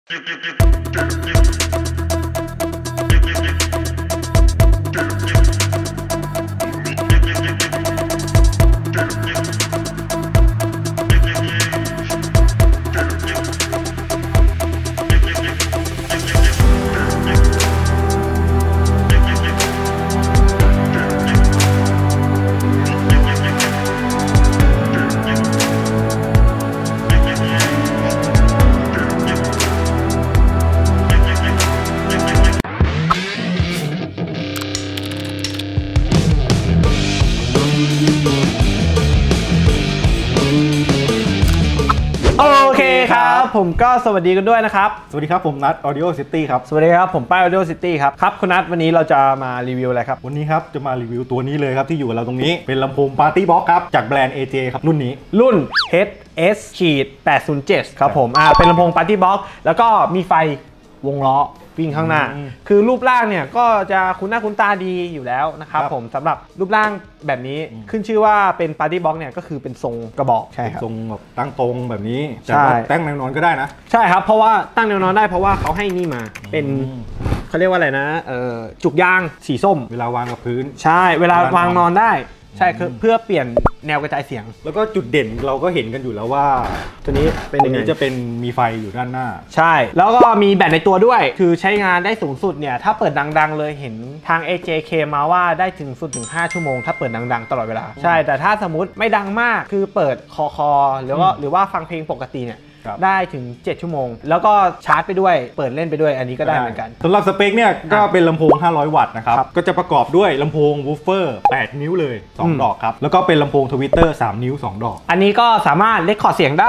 ผมก็สวัสดีกันด้วยนะครับสวัสดีครับผมนัท Audio City ครับสวัสดีครับผมป้าย Audio City ครับคุณนัทวันนี้เราจะมารีวิวอะไรครับวันนี้ครับจะมารีวิวตัวนี้เลยครับที่อยู่กับเราตรงนี้เป็นลำโพง Party Box ครับจากแบรนด์ AJ ครับรุ่นนี้รุ่น HS-807 ครับผมเป็นลำโพง Party Box แล้วก็มีไฟวงล้อวิ่งข้างหน้าคือรูปร่างเนี่ยก็จะคุ้นหน้าคุ้นตาดีอยู่แล้วนะครับผมสำหรับรูปร่างแบบนี้ขึ้นชื่อว่าเป็น Party Box เนี่ยก็คือเป็นทรงกระบอกใช่ครับทรงแบบตั้งตรงแบบนี้ใช่ตั้งแนวนอนก็ได้นะใช่ครับเพราะว่าตั้งแนวนอนได้เพราะว่าเขาให้นี่มาเป็นเขาเรียกว่าอะไรนะจุกยางสีส้มเวลาวางกับพื้นใช่เวลาวางนอนได้ใช่คือเพื่อเปลี่ยนแนวกระจายเสียงแล้วก็จุดเด่นเราก็เห็นกันอยู่แล้วว่าตัวนี้เป็นยังไงจะเป็นมีไฟอยู่ด้านหน้าใช่แล้วก็มีแบตในตัวด้วยคือใช้งานได้สูงสุดเนี่ยถ้าเปิดดังๆเลยเห็นทาง AJK มาว่าได้ถึงสุดถึง5ชั่วโมงถ้าเปิดดังๆตลอดเวลาใช่แต่ถ้าสมมติไม่ดังมากคือเปิดคอหรือว่าฟังเพลงปกติเนี่ยได้ถึง7ชั่วโมงแล้วก็ชาร์จไปด้วยเปิดเล่นไปด้วยอันนี้ก็ได้เหมือนกันสำหรับสเปคเนี่ยก็เป็นลำโพง500วัตต์นะครับก็จะประกอบด้วยลำโพงวูฟเฟอร์8นิ้วเลย2ดอกครับแล้วก็เป็นลำโพงทวิตเตอร์3นิ้ว2ดอกอันนี้ก็สามารถเรคคอร์ดเสียงได้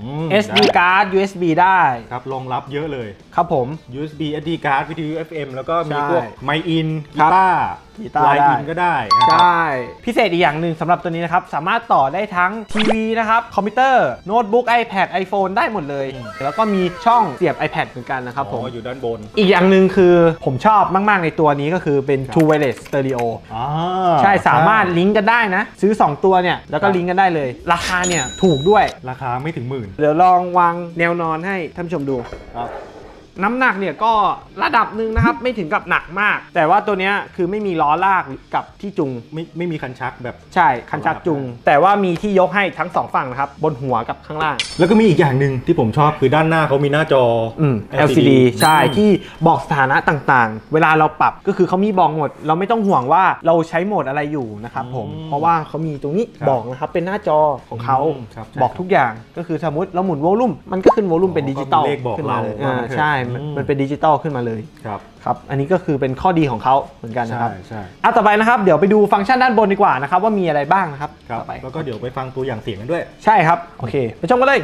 SD card USB ได้ครับรองรับเยอะเลยครับผม USB SD card วิทยุ FM แล้วก็มีพวกไมค์อินกีตาร์ไลน์อินก็ได้ใช่พิเศษอีกอย่างหนึ่งสำหรับตัวนี้นะครับสามารถต่อได้ทั้งทีวีนะครับคอมพิวเตอร์โน้ตบุ๊ก iPad iPhone ได้หมดเลยแล้วก็มีช่องเสียบ iPad เหมือนกันนะครับผมอยู่ด้านบนอีกอย่างหนึ่งคือผมชอบมากๆในตัวนี้ก็คือเป็น True Wireless Stereo ใช่สามารถลิงก์กันได้นะซื้อ2ตัวเนี่ยแล้วก็ลิงก์กันได้เลยราคาเนี่ยถูกด้วยราคาไม่ถึงหมื่นเดี๋ยวลองวางแนวนอนให้ท่านผู้ชมดูน้ำหนักเนี่ยก็ระดับหนึ่งนะครับไม่ถึงกับหนักมากแต่ว่าตัวนี้คือไม่มีล้อลากกับที่จุงไม่มีคันชักแบบใช่คันชักจุงแต่ว่ามีที่ยกให้ทั้ง2ฝั่งนะครับบนหัวกับข้างล่างแล้วก็มีอีกอย่างหนึ่งที่ผมชอบคือด้านหน้าเขามีหน้าจอ LCD ใช่ที่บอกสถานะต่างๆเวลาเราปรับก็คือเขามีบอกหมดเราไม่ต้องห่วงว่าเราใช้โหมดอะไรอยู่นะครับผมเพราะว่าเขามีตรงนี้บอกนะครับเป็นหน้าจอของเขาบอกทุกอย่างก็คือสมมติเราหมุนวอลลุ่มมันก็ขึ้นวอลลุ่มเป็นดิจิตอลขึ้นมาเลยใช่มันเป็นดิจิตอลขึ้นมาเลยครับอันนี้ก็คือเป็นข้อดีของเขาเหมือนกันนะครับใช่ต่อไปนะครับเดี๋ยวไปดูฟังก์ชันด้านบนดีกว่านะครับว่ามีอะไรบ้างนะครับต่อไปแล้วก็เดี๋ยวไปฟังตัวอย่างเสียงกันด้วยใช่ครับโอเคไปชมกันเลย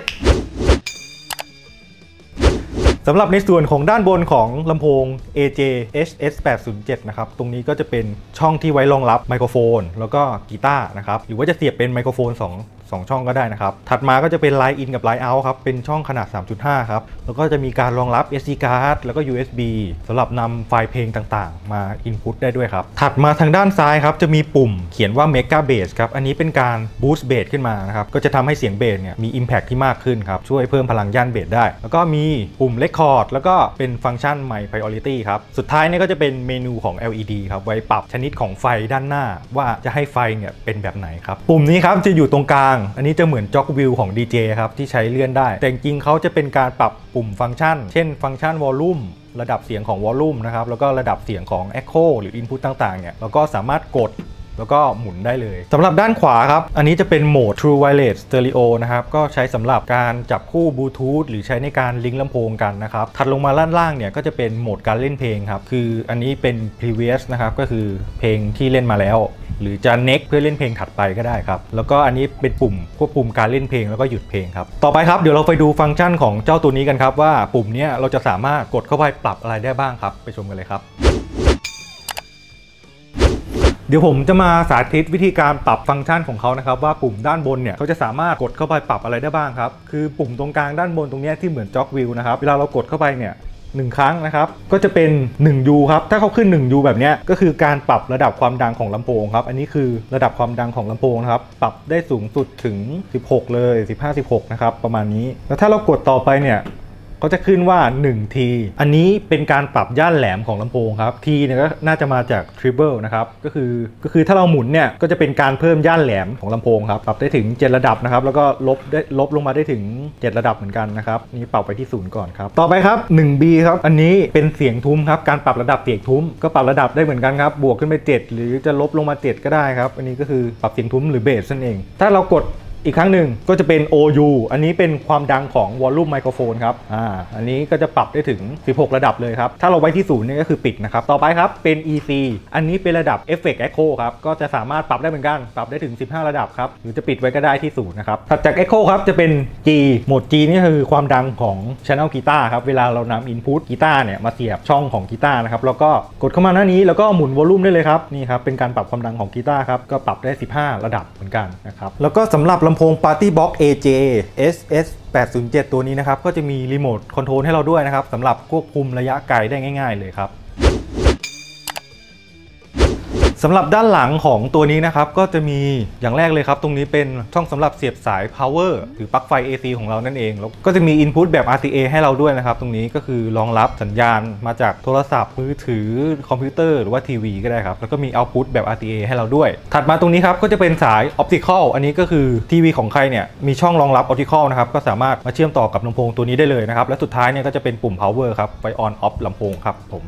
สำหรับในส่วนของด้านบนของลำโพง AJ HS-807 นะครับตรงนี้ก็จะเป็นช่องที่ไว้รองรับไมโครโฟนแล้วก็กีตาร์นะครับหรือว่าจะเสียบเป็นไมโครโฟน2ช่องก็ได้นะครับถัดมาก็จะเป็น Line In กับ Line Out ครับเป็นช่องขนาด 3.5 ครับแล้วก็จะมีการรองรับ SD card แล้วก็ USB สำหรับนำไฟล์เพลงต่างๆมา Input ได้ด้วยครับถัดมาทางด้านซ้ายครับจะมีปุ่มเขียนว่า Mega Bass ครับอันนี้เป็นการ Boost Bass ขึ้นมานะครับก็จะทำให้เสียงเบสเนี่ยมี Impact ที่มากขึ้นครับช่วยเพิ่มพลังย่านเบสได้แล้วก็มีปุ่ม Record แล้วก็เป็นฟังก์ชัน My Priority ครับสุดท้ายนี่ก็จะเป็นเมนูของ LED ครับไว้ปรับชนิดของไฟด้านหน้าว่าจะให้ไฟเนี่ยเป็นแบบไหนครับปุ่มนี้ครับจะอยู่ตรงกลางอันนี้จะเหมือนจ็อกวิวของ DJ ครับที่ใช้เลื่อนได้แต่จริงๆเขาจะเป็นการปรับปุ่มฟังก์ชันเช่นฟังก์ชันวอลลุ่มระดับเสียงของวอลลุ่มนะครับแล้วก็ระดับเสียงของ Echo หรือ Input ต่างๆเนี่ยเราก็สามารถกดแล้วก็หมุนได้เลยสำหรับด้านขวาครับอันนี้จะเป็นโหมด True Wireless Stereo นะครับก็ใช้สำหรับการจับคู่บลูทูธหรือใช้ในการลิงก์ลำโพงกันนะครับถัดลงมาด้านล่างเนี่ยก็จะเป็นโหมดการเล่นเพลงครับคืออันนี้เป็น previous นะครับก็คือเพลงที่เล่นมาแล้วหรือจะ next เพื่อเล่นเพลงถัดไปก็ได้ครับแล้วก็อันนี้เป็นปุ่มควบคุมการเล่นเพลงแล้วก็หยุดเพลงครับต่อไปครับเดี๋ยวเราไปดูฟังก์ชันของเจ้าตัวนี้กันครับว่าปุ่มนี้เราจะสามารถกดเข้าไปปรับอะไรได้บ้างครับไปชมกันเลยครับเดี๋ยวผมจะมาสาธิตวิธีการปรับฟังก์ชันของเขานะครับว่าปุ่มด้านบนเนี่ยเขาจะสามารถกดเข้าไปปรับอะไรได้บ้างครับคือปุ่มตรงกลางด้านบนตรงนี้ที่เหมือนจ็อกวิวนะครับเวลาเรากดเข้าไปเนี่ย1ครั้งนะครับก็จะเป็น 1U ครับถ้าเขาขึ้น 1U แบบนี้ก็คือการปรับระดับความดังของลำโพงครับอันนี้คือระดับความดังของลำโพงนะครับปรับได้สูงสุดถึง16เลย15 16นะครับประมาณนี้แล้วถ้าเรากดต่อไปเนี่ยก็จะขึ้นว่า 1T อันนี้เป็นการปรับย่านแหลมของลำโพงครับ T เนี่ยก็น่าจะมาจาก Treble นะครับก็คือถ้าเราหมุนเนี่ยก็จะเป็นการเพิ่มย่านแหลมของลำโพงครับปรับได้ถึง7ระดับนะครับแล้วก็ลบลงมาได้ถึง7ระดับเหมือนกันนะครับนี่ปรับไปที่0ก่อนครับต่อไปครับ 1B ครับอันนี้เป็นเสียงทุ้มครับการปรับระดับเสียงทุ้มก็ปรับระดับได้เหมือนกันครับบวกขึ้นไป7หรือจะลบลงมา7ก็ได้ครับอันนี้ก็คือปรับเสียงทุ้มหรือเบสนั่นเองถ้าเรากดอีกครั้งหนึ่งก็จะเป็น OU อันนี้เป็นความดังของวอลลุ่มไมโครโฟนครับอันนี้ก็จะปรับได้ถึง16ระดับเลยครับถ้าเราไว้ที่0นี่ก็คือปิดนะครับต่อไปครับเป็น EC อันนี้เป็นระดับ Effect Echo ครับก็จะสามารถปรับได้เหมือนกันปรับได้ถึง15ระดับครับหรือจะปิดไว้ก็ได้ที่0นะครับถัดจาก Echo ครับจะเป็น G โหมด G นี่คือความดังของ Channel กีตาร์ครับเวลาเรานำ Input กีตาร์เนี่ยมาเสียบช่องของกีตาร์นะครับแล้วก็กดเข้ามาหน้านี้แล้วก็หมุนวอลลุ่มได้เลยครับนี่ครับเป็นการปรับความดังของกีตาร์ครับก็ปรับได้15ระดับเหมือนกันนะครับแล้วก็สำหรับลำโพง Party Box AJ SS 807ตัวนี้นะครับก็จะมีรีโมทคอนโทรลให้เราด้วยนะครับสำหรับควบคุมระยะไกลได้ง่ายๆเลยครับสำหรับด้านหลังของตัวนี้นะครับก็จะมีอย่างแรกเลยครับตรงนี้เป็นช่องสำหรับเสียบสาย power หรือปลั๊กไฟ AC ของเรานั่นเองแล้วก็จะมี input แบบ RCA ให้เราด้วยนะครับตรงนี้ก็คือรองรับสัญญาณมาจากโทรศัพท์มือถือคอมพิวเตอร์หรือว่าทีวีก็ได้ครับแล้วก็มี output แบบ RCA ให้เราด้วยถัดมาตรงนี้ครับก็จะเป็นสาย optical อันนี้ก็คือทีวีของใครเนี่ยมีช่องรองรับ optical นะครับก็สามารถมาเชื่อมต่อกับลำโพงตัวนี้ได้เลยนะครับและสุดท้ายเนี่ยก็จะเป็นปุ่ม power ครับไว้ on off ลำโพงครับผม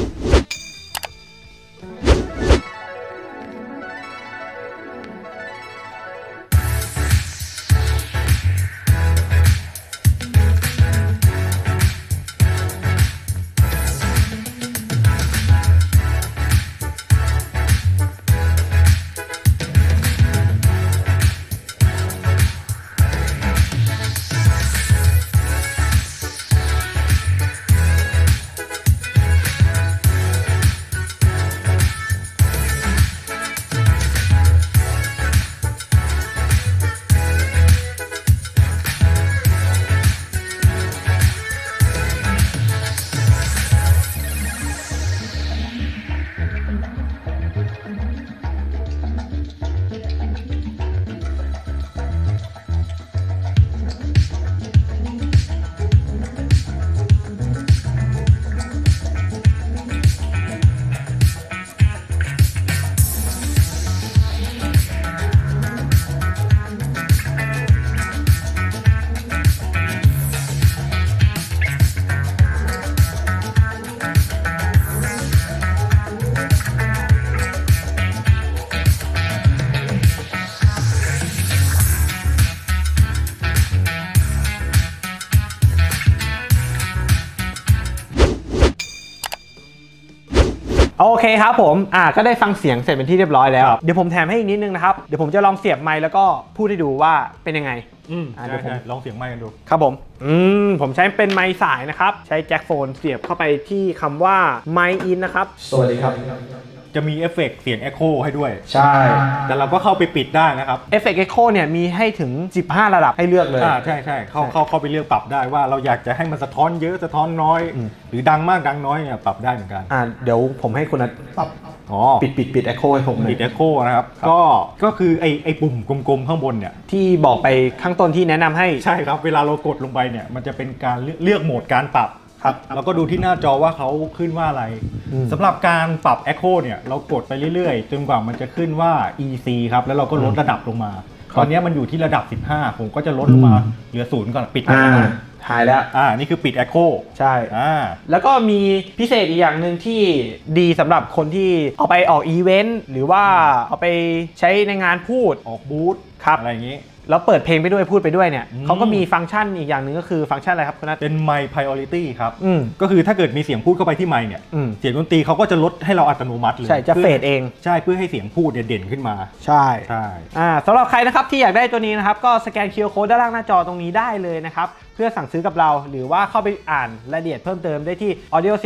โอเคครับผมก็ได้ฟังเสียงเสร็จเป็นที่เรียบร้อยแล้วเดี๋ยวผมแถมให้อีกนิดนึงนะครับเดี๋ยวผมจะลองเสียบไมค์แล้วก็พูดให้ดูว่าเป็นยังไงเดี๋ยวผมลองเสียงไมค์กันดูครับผมใช้เป็นไมค์สายนะครับใช้แจ็คโฟนเสียบเข้าไปที่คำว่าไมค์อินนะครับสวัสดีครับจะมีเอฟเฟกต์เสียง Echo ให้ด้วยใช่แต่เราก็เข้าไปปิดได้นะครับเอฟเฟกต์ Echo เนี่ยมีให้ถึง15ระดับให้เลือกเลยใช่เข้าไปเลือกปรับได้ว่าเราอยากจะให้มันสะท้อนเยอะสะท้อนน้อยหรือดังมากดังน้อยเนี่ยปรับได้เหมือนกันเดี๋ยวผมให้คุณนัทปรับปิด Echo ให้ผมปิด Echo นะครับก็คือไอ้ปุ่มกลมๆข้างบนเนี่ยที่บอกไปข้างต้นที่แนะนำให้ใช่ครับเวลาเรากดลงไปเนี่ยมันจะเป็นการเลือกโหมดการปรับแล้วก็ดูที่หน้าจอว่าเขาขึ้นว่าอะไรสำหรับการปรับ Echo เนี่ยเรากดไปเรื่อยๆจนกว่ามันจะขึ้นว่า EC ครับแล้วเราก็ลดระดับลงมาตอนนี้มันอยู่ที่ระดับ15ผมก็จะลดลงมาเหลือ0ก่อนปิดหายแล้วนี่คือปิด Echo ใช่แล้วก็มีพิเศษอีกอย่างหนึ่งที่ดีสำหรับคนที่เอาไปออกอีเวนต์หรือว่าเอาไปใช้ในงานพูดออกบูธอะไรอย่างนี้แล้วเปิดเพลงไปด้วยพูดไปด้วยเนี่ยเขาก็มีฟังก์ชันอีกอย่างหนึ่งก็คือฟังก์ชันอะไรครับคุณนัทเป็น Mic Priority ครับก็คือถ้าเกิดมีเสียงพูดเข้าไปที่ไมค์เนี่ยเสียงดนตรีเขาก็จะลดให้เราอัตโนมัติเลยใช่จะเฟดเองใช่เพื่อให้เสียงพูดเด่นขึ้นมาใช่สำหรับใครนะครับที่อยากได้ตัวนี้นะครับก็สแกน QR Code ด้านล่างหน้าจอตรงนี้ได้เลยนะครับเพื่อสั่งซื้อกับเราหรือว่าเข้าไปอ่านรายละเอียดเพิ่มเติมได้ที่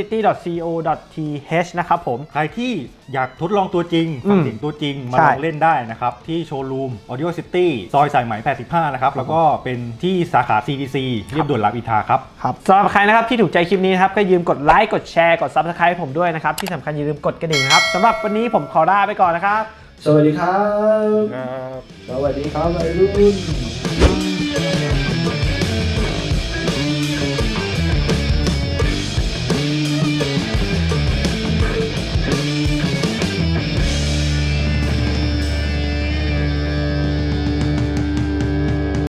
audiocity.co.th นะครับผมใครที่อยากทดลองตัวจริงฟังเสียงตัวจริงมาลองเล่นได้นะครับที่โชว์รูม Audio City ซอยสายไหม85นะครับแล้วก็เป็นที่สาขา CDC เรียบด่วนรามอินทราครับสำหรับใครนะครับที่ถูกใจคลิปนี้นะครับก็อย่าลืมกดไลค์กดแชร์กด Subscribe ผมด้วยนะครับที่สำคัญอย่าลืมกดกระดิ่งครับสำหรับวันนี้ผมขอลาไปก่อนนะครับสวัสดีครับสวัสดีครับวัยรุ่น